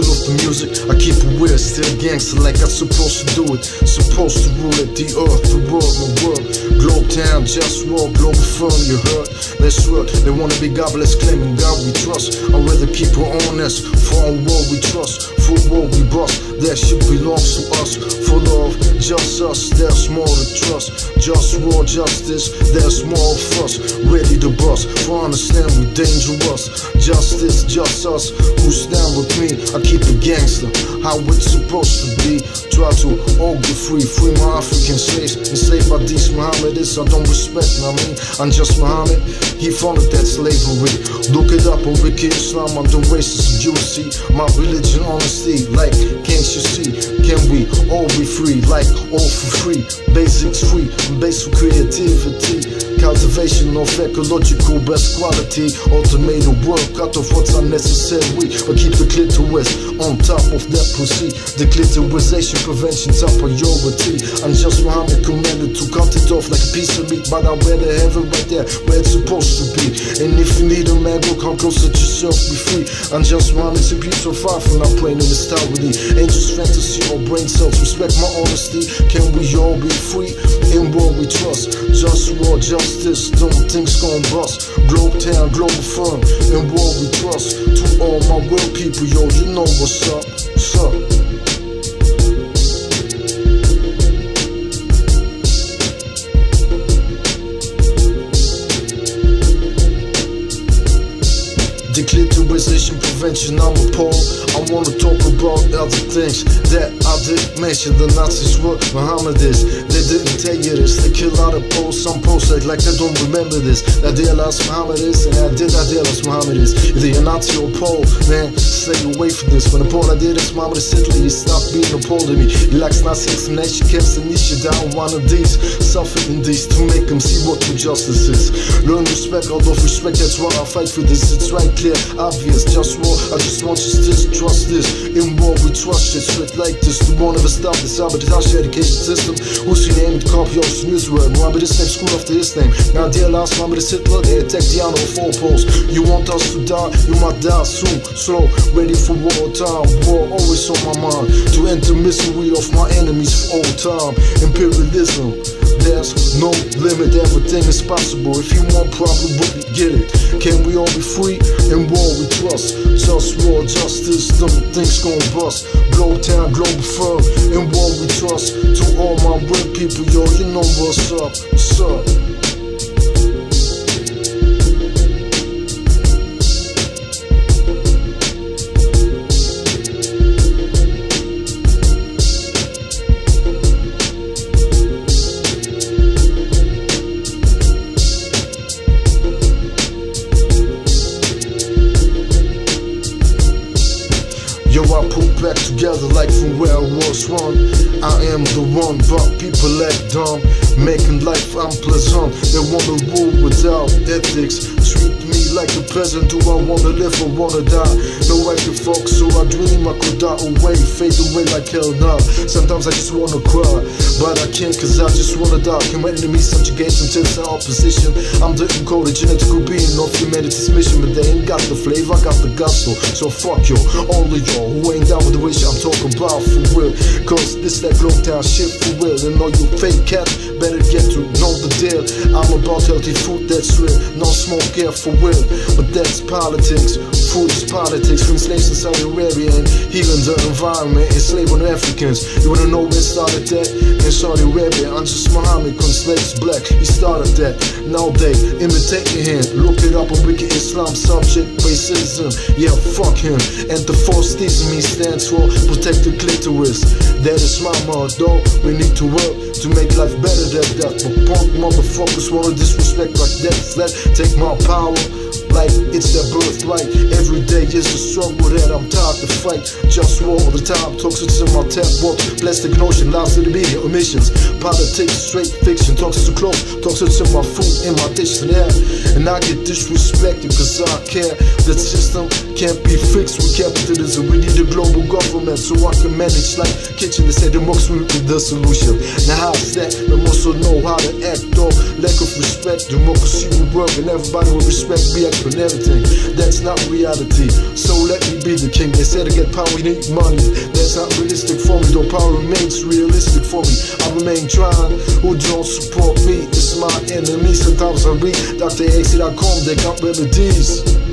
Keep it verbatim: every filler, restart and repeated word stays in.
of the music, I keep it weird, still gangster like I'm supposed to do it. Supposed to rule it, the earth, the world, my world. Globe town, just war, global firm, you heard? Let's work, they wanna be godless, claiming God we trust. I'd rather keep it honest, for a world we trust, for war we bust. That shit belongs to us, for love, just us, there's more to trust. Just war, justice, there's more of us, ready to bust. For understand we dangerous, justice, just us, who stand with me. I keep it gangster, how it's supposed to be. Try to all be free, free my African slaves, enslaved by these Mohammedists I don't respect, I mean, I'm just Muhammad, he founded that slavery. Look it up on Wiki Islam, I'm the racist Jew, see, my religion honesty, like, can't you see, can we all be free, like, all for free, basics free, base for creativity, cultivation of ecological best quality, automated work, cut off what's unnecessary, but keep the clitoris on top of that pussy, the clitorisation prevention top priority. I'm just Muhammad commanded to cut it off like a piece of meat, but I'd rather have it right there where it's supposed to be. And if you need a man, go come closer to yourself, be free. I'm just Muhammad, to be so far from not praying in this with angels, fantasy, or brain cells. Respect my honesty, can we all be free in what we trust? Just war, justice, don't things gon' bust. Globe town, global firm, in what we trust. To all my real people, yo, you know what's up, what's up. Declitterization prevention, I'm appalled. I wanna talk about other things that I didn't mention. The Nazis were Mohammedists, they didn't tell you this. They kill out of posts, some posts act like they don't remember this. That they last Mohammedists, and I did I did last Mohammedists. Either you're Nazi or Pole, man, stay away from this. When the Pole I did is Mohammed Hitler, he stopped being a Pole to me. He likes Nazis and nation camps and niche down one of these. Suffered in these to make them see what true justice is. Learn respect out of respect, that's why I fight for this. It's right clear, obvious, just war. I just want you to trust this. In war we trust shit straight like this. The one never stop this sabotage education system. Who's your name? The copy of news word. Remember this name, school after his name. Now dear last, remember this Hitler, they attacked the honor of four poles. You want us to die, you might die soon. Slow, ready for war time. War always on my mind. To end the misery of my enemies for all time. Imperialism, there's no limit, everything is possible. If you want, probably get it. Can we all be free? In war we trust. Just war, justice, them things gon' bust. Globe town, global firm. In war we trust. To all my real people, yo, you know what's up, what's up. Yo, I put back together like from where I was one. I am the one, but people act dumb, making life unpleasant. They wanna rule without ethics, treat me like a peasant. Do I wanna live or wanna die? No, I can fuck, so I dream I could die away, fade away like hell now. Sometimes I just wanna cry, but I can't cause I just wanna die. Can my enemies subjugate some tense opposition? I'm the encoded genetical being of humanity's mission, but they ain't got the flavor, I got the gospel. So fuck yo, all of y'all who ain't down with the wish I'm talking about for real. Cause this that globe town shit for real. And all you fake cats better get to know the deal. I'm about healthy food that's real, no smoke air for real. But that's politics, food is politics. From slaves in Saudi Arabia and healing the environment, enslaving Africans. You wanna know where started that? In Saudi Arabia, I'm just Muhammad, cause slaves black, he started that. Now they imitating him, look it up on Wiki Islam, subject racism. Yeah, fuck him. And the force me stands for protect the clitoris. That is my motto. We need to work to make life better than that. But punk motherfuckers wanna disrespect like that. That take my power like it's their birthright. Every day is a struggle that I'm tired to fight. Just war all the time, toxic in my tap water. Plastic notion, lies to the media, emissions. Politics, straight fiction, toxic to clothes, toxic in my food, in my dish and air. And I get disrespected cause I care. That system can't be fixed with capitalism. We need a global government so I can manage like kitchen. They say democracy is the solution. Now how's that? We must also know how to act off. Lack of respect, democracy will work and everybody will respect me. and everything. That's not reality, so let me be the king. They said to get power you need money. That's not realistic for me, though power remains realistic for me. I remain trying, who don't support me is my enemy. Sometimes I read Doctor A C dot com, they got remedies.